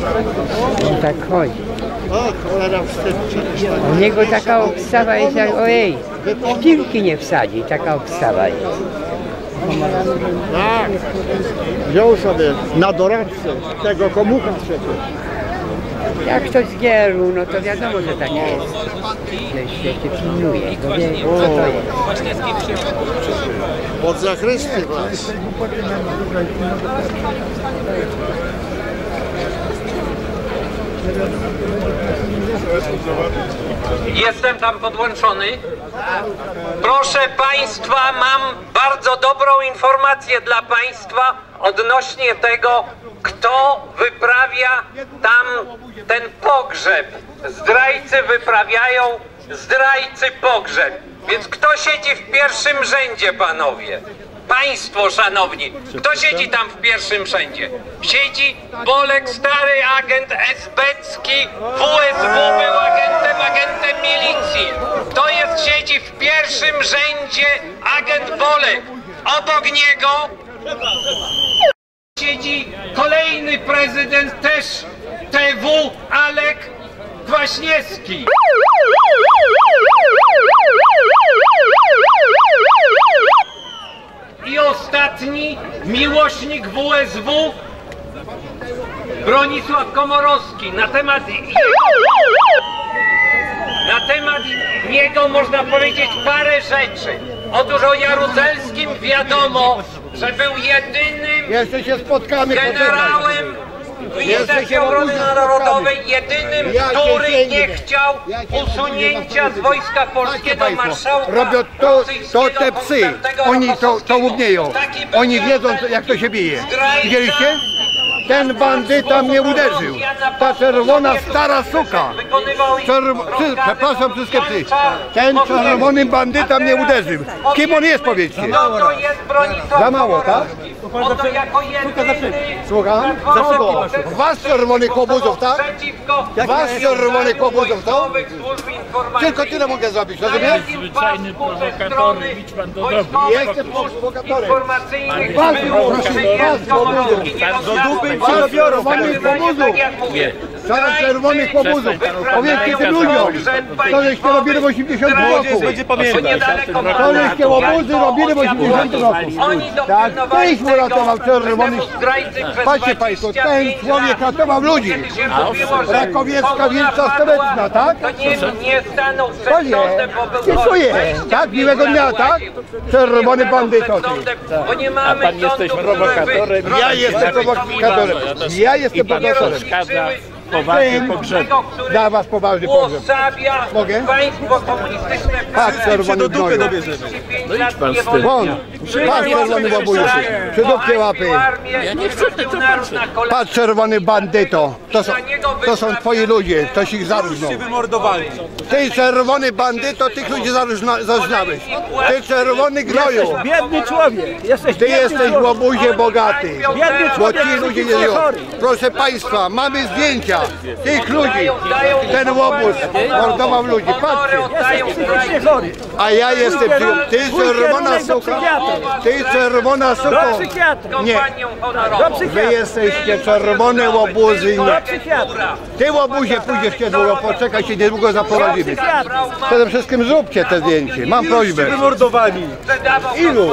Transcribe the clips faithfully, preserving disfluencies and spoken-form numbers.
On tak chodzi. U niego taka obstawa jest jak ojej, w piłki nie wsadzi, taka obstawa jest. Tak, wziął sobie na doradcę tego komucha przecież. Jak ktoś zgierł, no to wiadomo, że tak jest. Że się pilnuje, bo wie, co to jest. Pod zachrysty was. Jestem tam podłączony. Proszę Państwa, mam bardzo dobrą informację dla Państwa odnośnie tego, kto wyprawia tam ten pogrzeb. Zdrajcy wyprawiają zdrajcy pogrzeb. Więc kto siedzi w pierwszym rzędzie, panowie? Państwo szanowni, kto siedzi tam w pierwszym rzędzie? Siedzi Bolek, stary agent esbecki, W S W był agentem, agentem milicji. To jest, siedzi w pierwszym rzędzie agent Bolek. Obok niego siedzi kolejny prezydent też T W, Alek Kwaśniewski. I ostatni miłośnik W S W, Bronisław Komorowski. Na temat jego, na temat niego można powiedzieć parę rzeczy. Otóż o Jaruzelskim wiadomo, że był jedynym Jeszcze się spotkamy, generałem Ministerstwie Obrony Narodowej, jedynym, który nie chciał usunięcia z Wojska Polskiego marszałka robią to, to te psy, oni to, to umieją, oni wiedzą jak to się bije. Widzieliście? Ten bandyta mnie uderzył, ta czerwona stara suka, Czerw... przepraszam wszystkie psy, ten czerwony bandyta mnie uderzył. Kim on jest, powiedzcie? Za mało, tak? Słucham? Za kogo? Was czerwonych łobuzów, tak? Was czerwonych łobuzów, to? Tylko tyle mogę zrobić, rozumiesz? Zwyczajny prowokator, idź pan do domu. Jestem prowokatorem. Was, was, do dupy was czerwonych łobuzów. Zaraz czerwonych łobuzów. Powiedzcie tym ludziom, co żeście robili w osiemdziesiątym roku. To żeście łobuzy robili w osiemdziesiątym roku. Tak, tyś uratował czerwonych. Patrzcie Państwo, ten człowiek ratował ludzi. Rakowiecka, Wielca Stołeczna, tak? To nie, dziękuję. Tak, miłego dnia, tak? Czerwony bandyto. A pan jesteś prowokatorem? Ja jestem prowokatorem. Ja jestem prowokatorem. Poważny pogrzeb. Dla was poważny pogrzeb. Mogę? Patrz, czerwony gnoju. No idź pan z tym. Won, patrz, czerwony łobuju. Przydupcie łapy. Ja nie chcę, to patrzę. Patrz, czerwony bandyto. To są, to są twoi ludzie, ktoś ich zaróżnął. Ty czerwony bandyto, tych ludzi zaróżnałeś. Ty czerwony gnoju. Biedny człowiek. Jesteś Ty jesteś w łobuzie bogaty. Biedny Bo człowiek. ci ludzie nie żyją. Proszę Państwa, mamy zdjęcia tych ludzi. Ten łobuz mordował ludzi. Patrzcie. Psychicznie chory. A ja jestem, ty czerwona suka, ty czerwona suko. Do psychiatra. Nie, Do wy psychiatra. jesteście czerwone łobuzy. Do psychiatra. Ty łobuzie pójdziesz niedługo, poczekaj się, niedługo zaprowadzimy. Przede wszystkim zróbcie te zdjęcie, mam prośbę. Wymordowani. Ilu?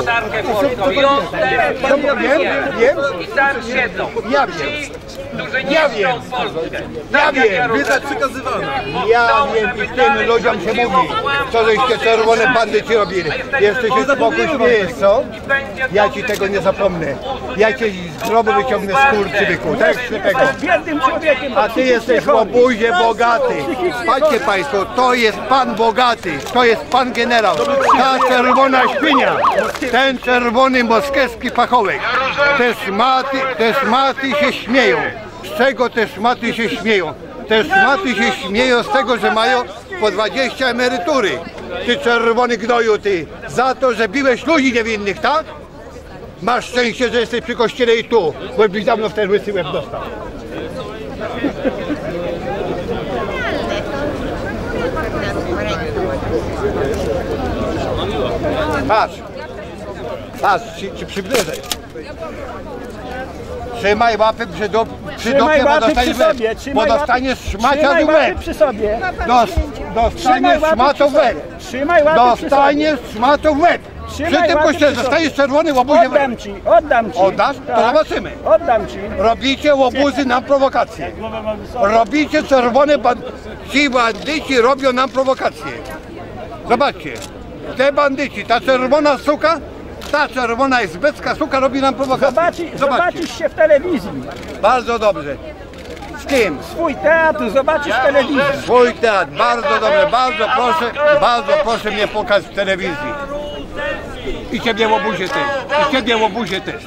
No wiem, wiem. I tam siedzą. Ja wiem. Którzy nie Ja chcą wiem. Polskę. Ja wiem. Widać przekazywane. Ja wiem i tym ludziom się mówi, co żeście czerwone bandyci robili. Jesteś spokój, śmiejesz, co? Ja ci tego nie zapomnę. Ja cię z grobu wyciągnę z kurczybyku, tak ślepego. Biednym człowiekiem. A ty jesteś w łobuzie bogaty. Patrzcie Państwo, to jest pan bogaty, to jest pan generał. Ta czerwona świnia, ten czerwony moskiewski pachołek. Te szmaty, te szmaty się śmieją. Z czego te szmaty się śmieją? Te szmaty się śmieją z tego, że mają po dwadzieścia emerytury. Ty czerwony gnoju, ty, za to, że biłeś ludzi niewinnych, tak? Masz szczęście, że jesteś przy kościele i tu, bo byś dawno w ten łysy łeb dostał. Patrz, patrz, ci, ci przybliżaj. Trzymaj łapy przy, do, przy Trzymaj dupie, bo łapy dostaniesz przy w sobie, łeb. trzymaj Bo łapy- dostaniesz szmacia Trzymaj w łapy łeb. przy sobie. Dos, Trzymaj dostaniesz łapy szmatą przy w łeb. sobie. Trzymaj łapy przy sobie. Dostaniesz szmatą w łeb. Przy Trzymaj tym łapy kościele przy dostaniesz sobie. czerwony łobuzie w łeb. Oddam ci, oddam ci. Oddasz? To zobaczymy. Oddam ci. Robicie łobuzy na prowokację. Robicie czerwone bandyci. Ci bandyci robią nam prowokację. Zobaczcie. Te bandyci, ta czerwona suka, ta czerwona izbecka suka robi nam prowokację. Zobaczy, Zobaczcie. zobaczysz się w telewizji. Bardzo dobrze. Z kim? Swój teatr zobaczysz w telewizji. Swój teatr. Bardzo dobrze. Bardzo proszę, bardzo proszę mnie pokazać w telewizji. I ciebie łobuzie też. I ciebie łobuzie też.